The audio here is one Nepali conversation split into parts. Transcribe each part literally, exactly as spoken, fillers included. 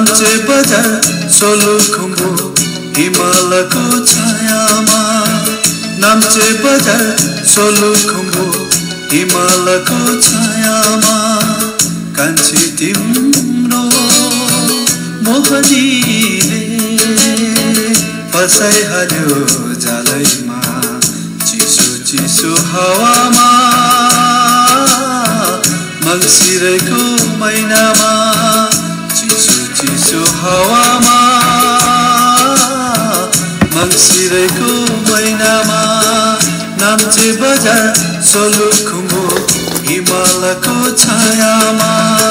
नाम्चे बजार सोलुखुम्बु हिमालको छायामा नाम्चे बजार सोलुखुम्बु हिमालको छायामा कान्छी तिम्रो मोहनीले फसाइहाल्यो जालैमा चिसो चिसो हावामा मङ्सिरको महिनामा चिसो चिसो हावामा मङ्सिरको महिनामा नाम्चे बजार सोलुखुम्बु हिमालको छायामा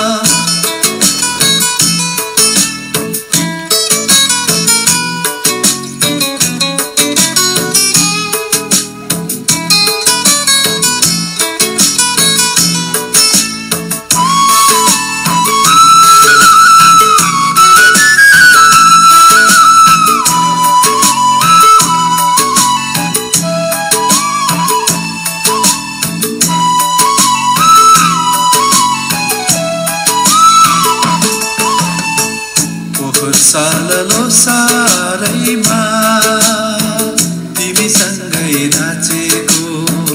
साललो सारैमा तिमीसँगै नाचेको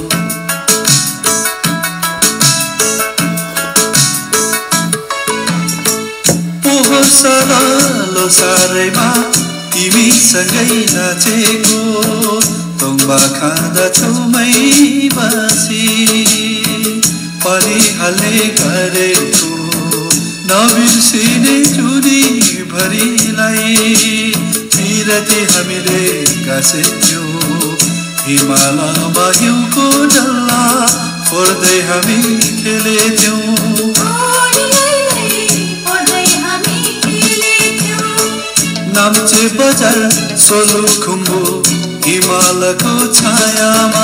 पोहोर साललो सारैमा तिमीसँगै नाचेको तोङ्बा खाँदा छेउमै बसी परिहाल्ने गरेको नबिर्सिने जुनी भरिलाई पिरती हामीले गाँसेथ्यौं हिमालयमा हिउँको डल्ला फोर्दै हामी खेलेथ्यौं नाम्चे बजार सोलुखुम्बु हिमालको छायामा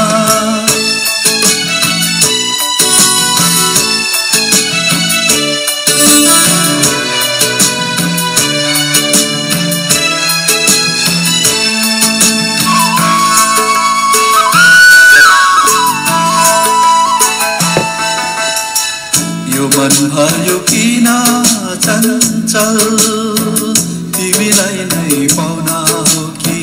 मन भयो किन चञ्चल तिमीलाई नै पाउन हो कि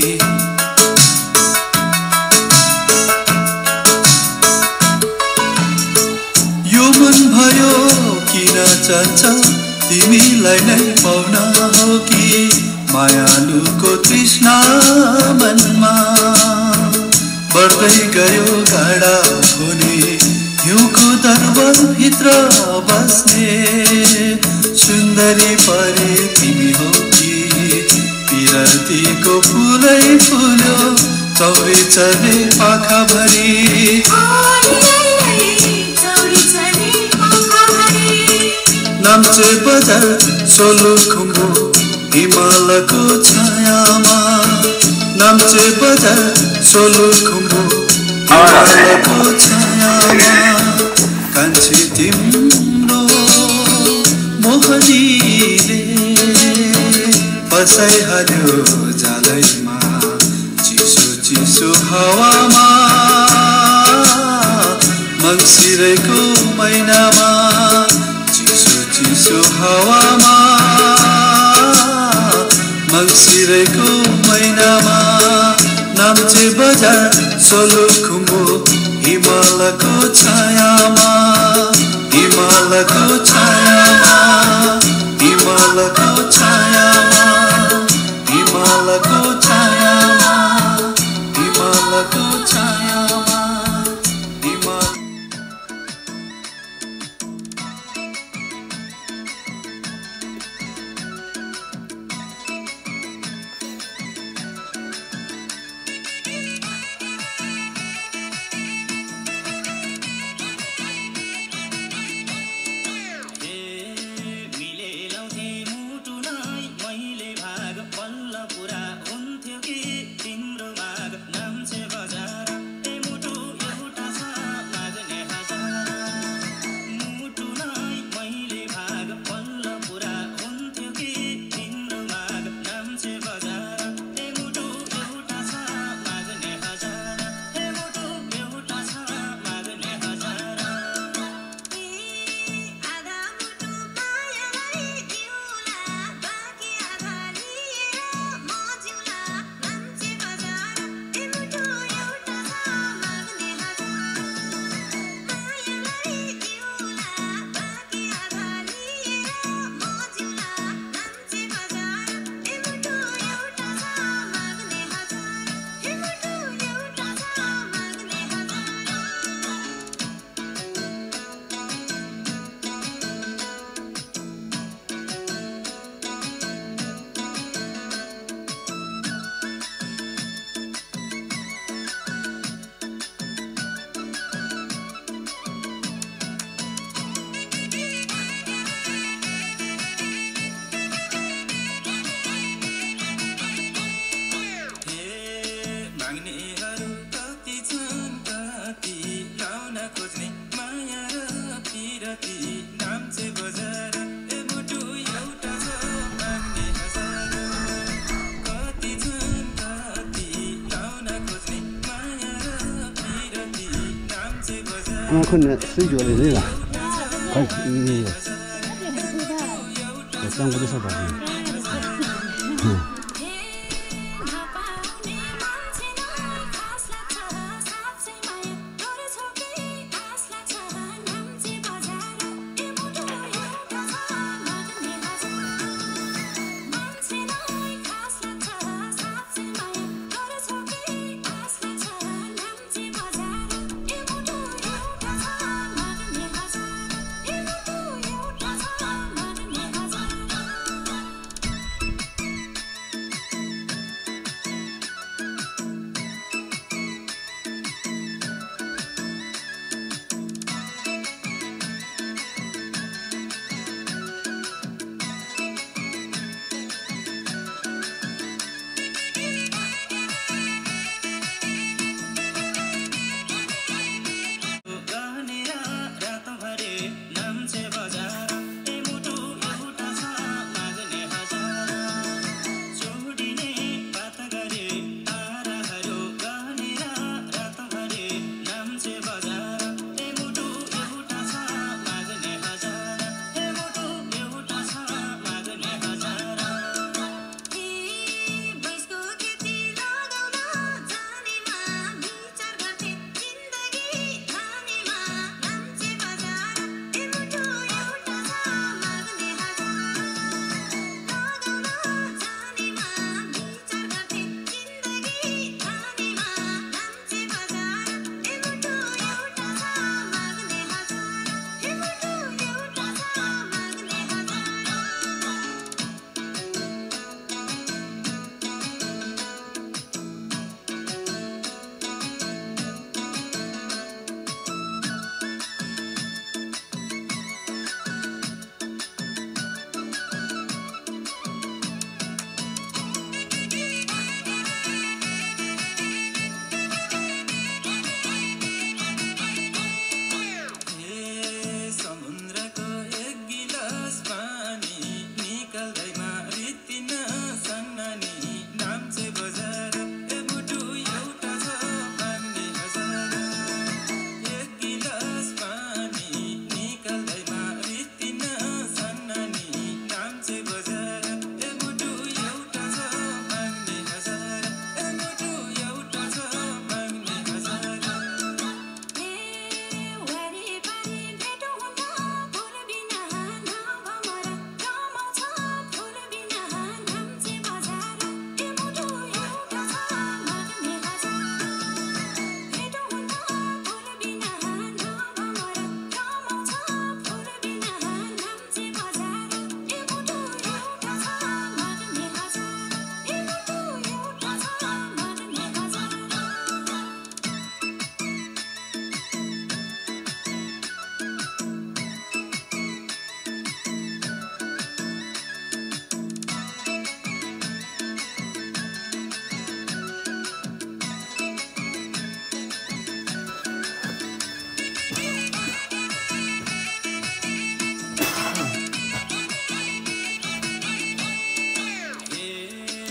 यो मन भयो किन चञ्चल तिमीलाई नै पाउन हो कि मायालुको तृष्णा मनमा बढ्दै गयो गाडा हुने हिउँको दरबार भित्र बस्ने सुन्दरी परे तिमी हो कि पिरतीको फुलै फुल्यो चौरी चढे पाखाभरि नाम्चे बजार सोलुखुम्बु हिमालको छायामा नाम्चे बजार सोलुखुम्बु हिमालको छायामा कान्छी तिम्रो मोहनीले फसाइहाल्यो जालैमा चिसो चिसो हावामा मङ्सिरको महिनामा चिसो चिसो हावामा मङ्सिरको महिनामा नाम्चे बजार सोलुखुम्बु हिमालको छायामा हिमालको छायामा हिमालको छायामा हिमालको छायामा हिमालको छायामा हिमाल 我可能睡觉的人了，快你，我上午的时候吧，嗯。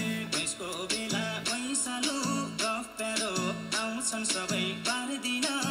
सबै पार्दिन